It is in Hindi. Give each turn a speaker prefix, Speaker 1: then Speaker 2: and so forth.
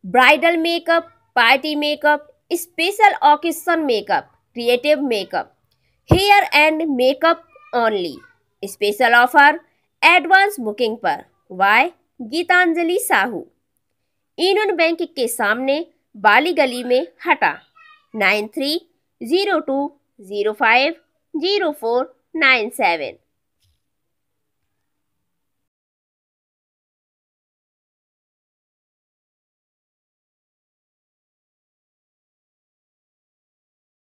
Speaker 1: Bridal makeup, party makeup, special occasion makeup, creative makeup, hair and makeup only. Special offer advance booking पर। By Gitanjali Sahu, Union Bank के सामने बाली गली में हटा। 9302050497।